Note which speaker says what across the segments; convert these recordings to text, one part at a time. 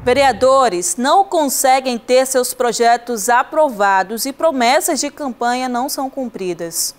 Speaker 1: Vereadores não conseguem ter seus projetos aprovados e promessas de campanha não são cumpridas.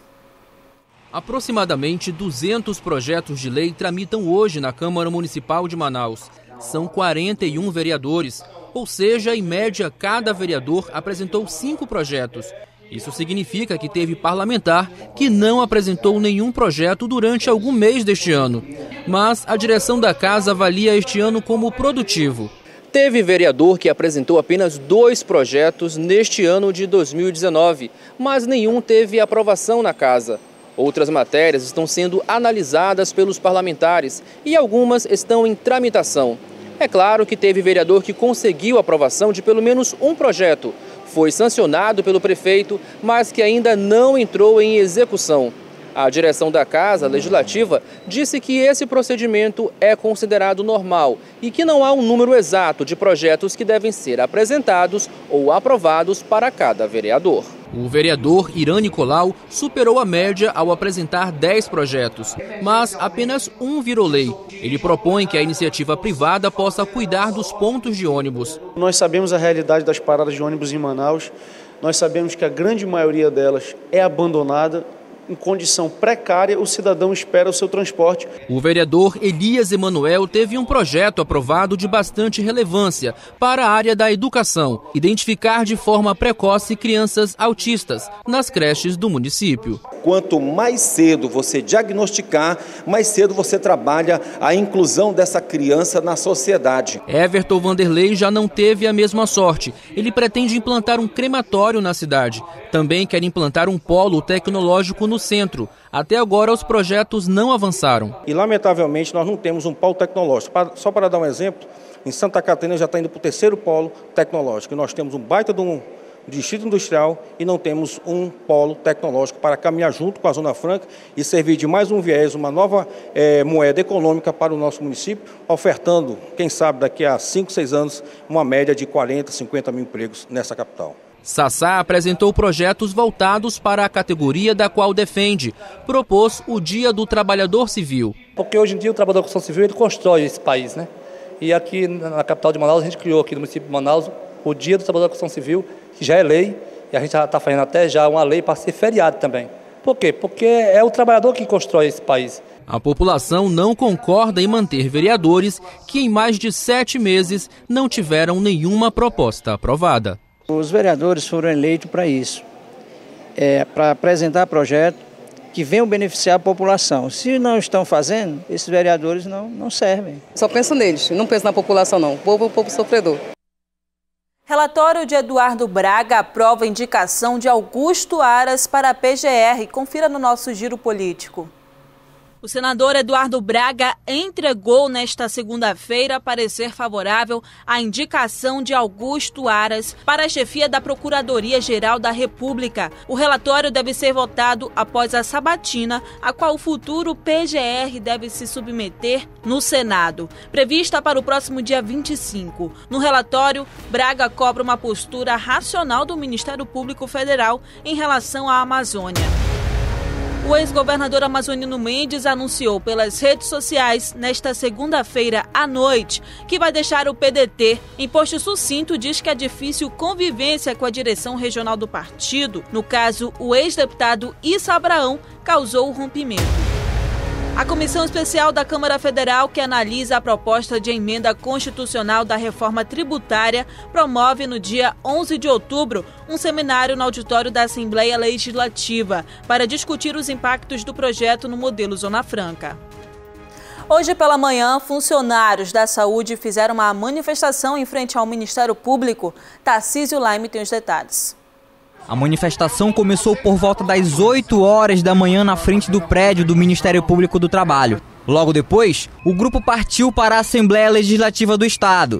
Speaker 2: Aproximadamente 200 projetos de lei tramitam hoje na Câmara Municipal de Manaus. São 41 vereadores, ou seja, em média, cada vereador apresentou 5 projetos. Isso significa que teve parlamentar que não apresentou nenhum projeto durante algum mês deste ano. Mas a direção da casa avalia este ano como produtivo. Teve vereador que apresentou apenas 2 projetos neste ano de 2019, mas nenhum teve aprovação na casa. Outras matérias estão sendo analisadas pelos parlamentares e algumas estão em tramitação. É claro que teve vereador que conseguiu a aprovação de pelo menos um projeto. Foi sancionado pelo prefeito, mas que ainda não entrou em execução. A direção da Casa Legislativa disse que esse procedimento é considerado normal e que não há um número exato de projetos que devem ser apresentados ou aprovados para cada vereador. O vereador Irã Nicolau superou a média ao apresentar 10 projetos, mas apenas um virou lei. Ele propõe que a iniciativa privada possa cuidar dos pontos de ônibus.
Speaker 3: Nós sabemos a realidade das paradas de ônibus em Manaus, nós sabemos que a grande maioria delas é abandonada. Em condição precária, o cidadão espera o seu transporte.
Speaker 2: O vereador Elias Emanuel teve um projeto aprovado de bastante relevância para a área da educação, identificar de forma precoce crianças autistas nas creches do município.
Speaker 4: Quanto mais cedo você diagnosticar, mais cedo você trabalha a inclusão dessa criança na sociedade.
Speaker 2: Everton Vanderlei já não teve a mesma sorte. Ele pretende implantar um crematório na cidade. Também quer implantar um polo tecnológico no centro. Até agora os projetos não avançaram.
Speaker 5: E lamentavelmente nós não temos um polo tecnológico. Só para dar um exemplo, em Santa Catarina já está indo para o 3º polo tecnológico. Nós temos um baita de um distrito industrial e não temos um polo tecnológico para caminhar junto com a Zona Franca e servir de mais um viés, uma nova moeda econômica para o nosso município, ofertando, quem sabe daqui a 5, 6 anos, uma média de 40, 50 mil empregos nessa capital.
Speaker 2: Sassá apresentou projetos voltados para a categoria da qual defende. Propôs o Dia do Trabalhador Civil.
Speaker 6: Porque hoje em dia o trabalhador da construção civil ele constrói esse país, né? E aqui na capital de Manaus, a gente criou aqui no município de Manaus o Dia do Trabalhador da Construção Civil, que já é lei, e a gente já está fazendo até já uma lei para ser feriado também. Por quê? Porque é o trabalhador que constrói esse país.
Speaker 2: A população não concorda em manter vereadores que em mais de 7 meses não tiveram nenhuma proposta aprovada.
Speaker 7: Os vereadores foram eleitos para isso, para apresentar projetos que venham beneficiar a população. Se não estão fazendo, esses vereadores não servem.
Speaker 8: Só penso neles, não penso na população não, o povo é um povo sofredor.
Speaker 1: Relatório de Eduardo Braga aprova a indicação de Augusto Aras para a PGR. Confira no nosso Giro Político. O senador Eduardo Braga entregou nesta segunda-feira parecer favorável à indicação de Augusto Aras para a chefia da Procuradoria-Geral da República. O relatório deve ser votado após a sabatina, a qual o futuro PGR deve se submeter no Senado, prevista para o próximo dia 25. No relatório, Braga cobra uma postura racional do Ministério Público Federal em relação à Amazônia. O ex-governador amazonino Mendes anunciou pelas redes sociais nesta segunda-feira à noite que vai deixar o PDT. Em post sucinto, diz que a difícil convivência com a direção regional do partido, no caso o ex-deputado Issa Abraão, causou o rompimento. A Comissão Especial da Câmara Federal, que analisa a proposta de emenda constitucional da reforma tributária, promove no dia 11 de outubro um seminário no auditório da Assembleia Legislativa para discutir os impactos do projeto no modelo Zona Franca. Hoje pela manhã, funcionários da saúde fizeram uma manifestação em frente ao Ministério Público. Tarcísio Laime tem os detalhes.
Speaker 9: A manifestação começou por volta das 8 horas da manhã na frente do prédio do Ministério Público do Trabalho. Logo depois, o grupo partiu para a Assembleia Legislativa do Estado.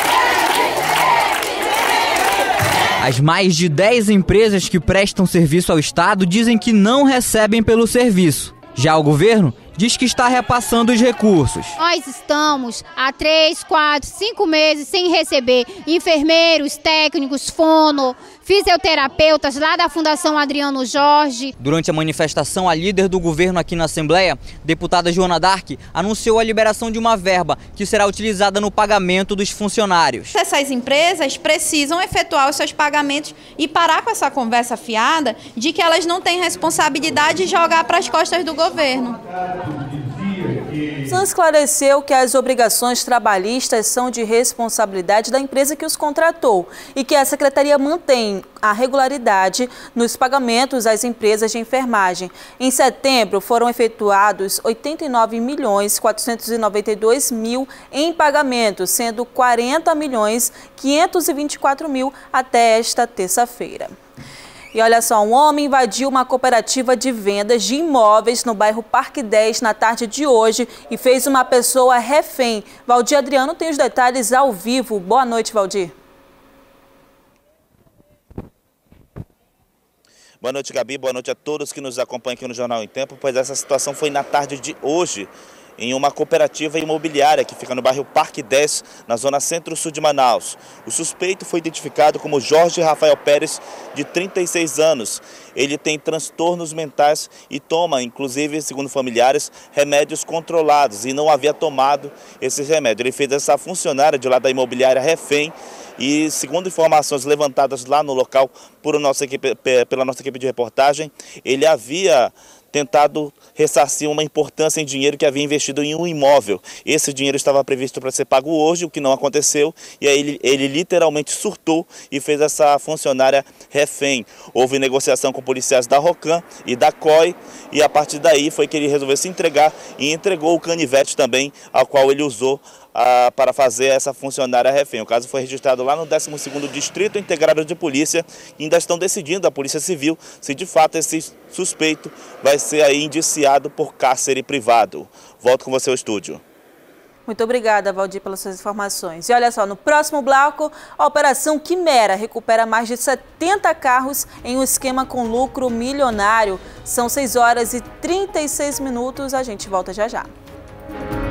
Speaker 9: As mais de 10 empresas que prestam serviço ao Estado dizem que não recebem pelo serviço. Já o governo diz que está repassando os recursos.
Speaker 10: Nós estamos há 3, 4, 5 meses sem receber enfermeiros, técnicos, fono, fisioterapeutas lá da Fundação Adriano Jorge.
Speaker 9: Durante a manifestação, a líder do governo aqui na Assembleia, deputada Joana Dark, anunciou a liberação de uma verba que será utilizada no pagamento dos funcionários.
Speaker 11: Essas empresas precisam efetuar os seus pagamentos e parar com essa conversa fiada de que elas não têm responsabilidade de jogar para as costas do governo.
Speaker 1: Sam esclareceu que as obrigações trabalhistas são de responsabilidade da empresa que os contratou e que a Secretaria mantém a regularidade nos pagamentos às empresas de enfermagem. Em setembro, foram efetuados 89.492.000 em pagamentos, sendo 40.524.000 até esta terça-feira. E olha só, um homem invadiu uma cooperativa de vendas de imóveis no bairro Parque 10 na tarde de hoje e fez uma pessoa refém. Valdir Adriano tem os detalhes ao vivo. Boa noite, Valdir.
Speaker 12: Boa noite, Gabi. Boa noite a todos que nos acompanham aqui no Jornal em Tempo, pois essa situação foi na tarde de hoje, em uma cooperativa imobiliária que fica no bairro Parque 10, na zona centro-sul de Manaus. O suspeito foi identificado como Jorge Rafael Pérez, de 36 anos. Ele tem transtornos mentais e toma, inclusive, segundo familiares, remédios controlados e não havia tomado esses remédios. Ele fez essa funcionária de lá da imobiliária refém e, segundo informações levantadas lá no local pela nossa equipe de reportagem, ele havia tentado ressarcir uma importância em dinheiro que havia investido em um imóvel. Esse dinheiro estava previsto para ser pago hoje, o que não aconteceu, e aí ele literalmente surtou e fez essa funcionária refém. Houve negociação com policiais da Rocan e da COI, e a partir daí foi que ele resolveu se entregar e entregou o canivete também, ao qual ele usou para fazer essa funcionária refém. O caso foi registrado lá no 12º Distrito Integrado de Polícia e ainda estão decidindo a Polícia Civil se de fato esse suspeito vai ser aí indiciado por cárcere privado. Volto com você ao estúdio.
Speaker 1: Muito obrigada, Valdir, pelas suas informações. E olha só, no próximo bloco, a Operação Quimera recupera mais de 70 carros em um esquema com lucro milionário. São 6 horas e 36 minutos, a gente volta já já.